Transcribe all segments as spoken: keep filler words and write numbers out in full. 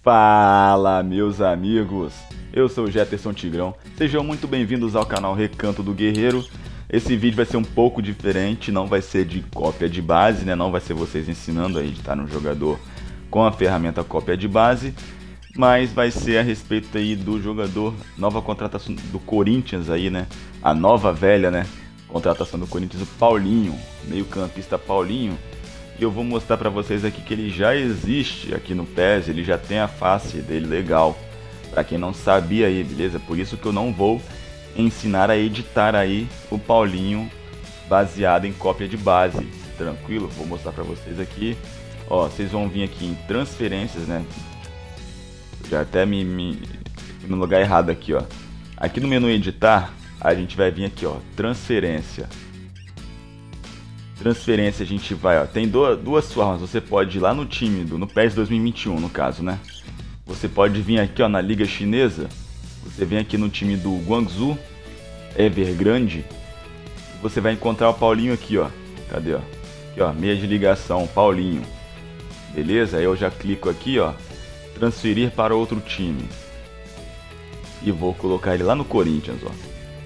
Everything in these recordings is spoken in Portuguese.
Fala, meus amigos! Eu sou o Jefferson Tigrão, sejam muito bem-vindos ao canal Recanto do Guerreiro. Esse vídeo vai ser um pouco diferente, não vai ser de cópia de base, né? Não vai ser vocês ensinando a editar um jogador com a ferramenta cópia de base, mas vai ser a respeito aí do jogador, nova contratação do Corinthians aí, né? A nova velha, né? Contratação do Corinthians, o Paulinho, meio campista Paulinho. E eu vou mostrar para vocês aqui que ele já existe aqui no P E S, ele já tem a face dele legal. Para quem não sabia aí, beleza? Por isso que eu não vou ensinar a editar aí o Paulinho baseado em cópia de base. Tranquilo? Vou mostrar para vocês aqui. Ó, vocês vão vir aqui em transferências, né? Já até me, me no lugar errado aqui, ó. Aqui no menu editar, a gente vai vir aqui, ó, transferência. Transferência a gente vai, ó, tem duas, duas formas, você pode ir lá no time, do, no P E S dois mil e vinte e um no caso, né? Você pode vir aqui, ó, na liga chinesa, você vem aqui no time do Guangzhou Evergrande, você vai encontrar o Paulinho aqui, ó, cadê, ó? Aqui, ó, meia de ligação, Paulinho, beleza? Aí eu já clico aqui, ó, transferir para outro time, e vou colocar ele lá no Corinthians, ó.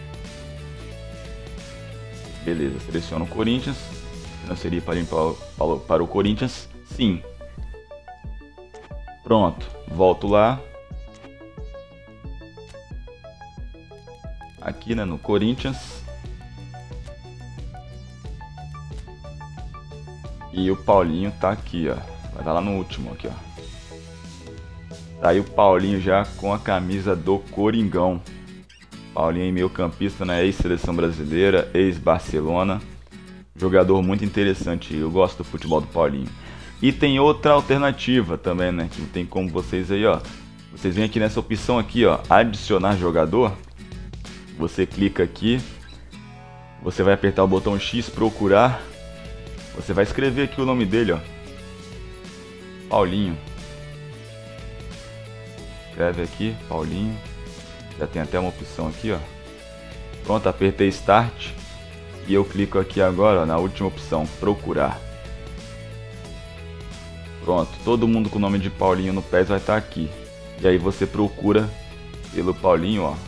Beleza, seleciono o Corinthians, transferir para, para, para o Corinthians, sim. Pronto, volto lá. Aqui, né, no Corinthians. E o Paulinho tá aqui, ó. Vai dar lá no último, aqui, ó. Tá aí o Paulinho já com a camisa do Coringão. Paulinho, meio campista, né? Ex-seleção brasileira, ex-Barcelona. Jogador muito interessante, eu gosto do futebol do Paulinho. E tem outra alternativa também, né? Que tem como vocês aí, ó. Vocês vêm aqui nessa opção aqui, ó, adicionar jogador. Você clica aqui. Você vai apertar o botão X, procurar. Você vai escrever aqui o nome dele, ó. Paulinho. Escreve aqui, Paulinho. Já tem até uma opção aqui, ó. Pronto, apertei Start. E eu clico aqui agora, ó, na última opção, procurar. Pronto, todo mundo com o nome de Paulinho no P E S vai estar aqui. E aí você procura pelo Paulinho, ó.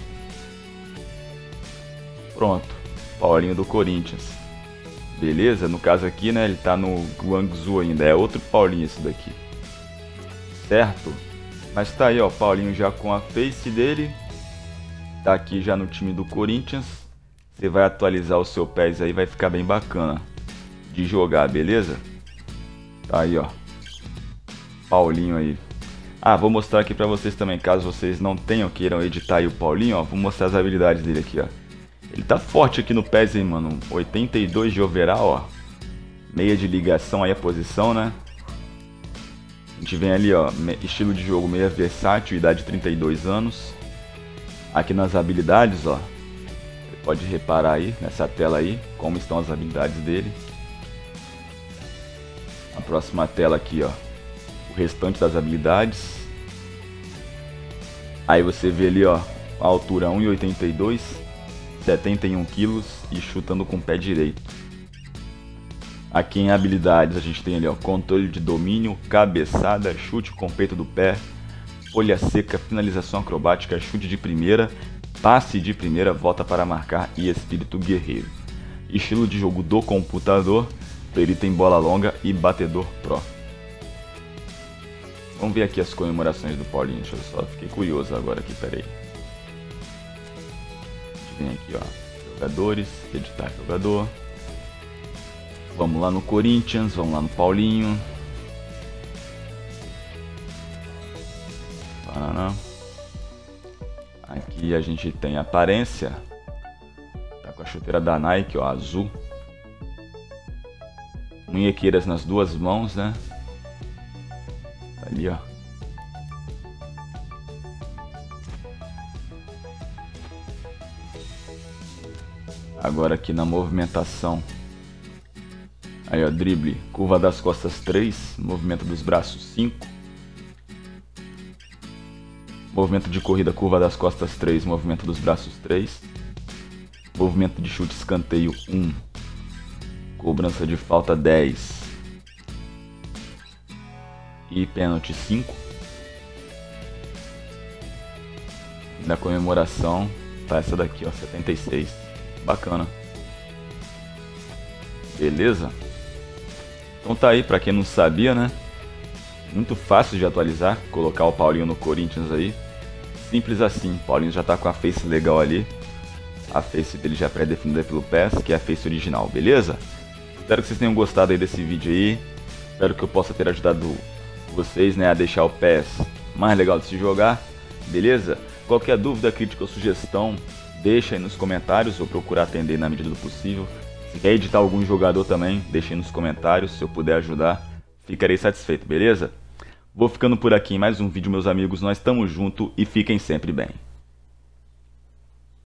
Pronto, Paulinho do Corinthians. Beleza? No caso aqui, né, ele tá no Guangzhou ainda. É outro Paulinho esse daqui. Certo? Mas tá aí, ó, Paulinho já com a face dele. Tá aqui já no time do Corinthians. Você vai atualizar o seu P E S aí, vai ficar bem bacana de jogar, beleza? Tá aí, ó, Paulinho aí. Ah, vou mostrar aqui pra vocês também, caso vocês não tenham, queiram editar aí o Paulinho, ó. Vou mostrar as habilidades dele aqui, ó. Ele tá forte aqui no P E S, hein, mano. oitenta e dois de overall, ó. Meia de ligação aí a posição, né? A gente vem ali, ó, estilo de jogo meia versátil, idade trinta e dois anos. Aqui nas habilidades, ó, você pode reparar aí nessa tela aí como estão as habilidades dele. A próxima tela aqui, ó, o restante das habilidades. Aí você vê ali, ó, a altura um e oitenta e dois, setenta e um quilos e chutando com o pé direito. Aqui em habilidades a gente tem ali, ó, controle de domínio, cabeçada, chute com o peito do pé, folha seca, finalização acrobática, chute de primeira, passe de primeira, volta para marcar e espírito guerreiro. Estilo de jogo do computador, perito em bola longa e batedor pro. Vamos ver aqui as comemorações do Paulinho, deixa eu só, fiquei curioso agora aqui, peraí. A gente vem aqui, ó, jogadores, editar jogador. Vamos lá no Corinthians, vamos lá no Paulinho. Aqui a gente tem a aparência. Tá com a chuteira da Nike, ó, azul. Munhequeiras nas duas mãos, né? Tá ali, ó. Agora aqui na movimentação. Aí, ó, drible, curva das costas três, movimento dos braços cinco. Movimento de corrida, curva das costas três, movimento dos braços três. Movimento de chute, escanteio um. Cobrança de falta dez. E pênalti cinco. Na comemoração tá essa daqui, ó, setenta e seis. Bacana. Beleza? Então tá aí, pra quem não sabia, né? Muito fácil de atualizar, colocar o Paulinho no Corinthians aí. Simples assim, o Paulinho já tá com a face legal ali. A face dele já é pré-definida pelo P E S, que é a face original, beleza? Espero que vocês tenham gostado aí desse vídeo aí. Espero que eu possa ter ajudado vocês, né, a deixar o P E S mais legal de se jogar, beleza? Qualquer dúvida, crítica ou sugestão, deixa aí nos comentários, vou procurar atender na medida do possível. Se quer editar algum jogador também, deixa aí nos comentários, se eu puder ajudar, ficarei satisfeito, beleza? Vou ficando por aqui em mais um vídeo, meus amigos, nós estamos juntos e fiquem sempre bem.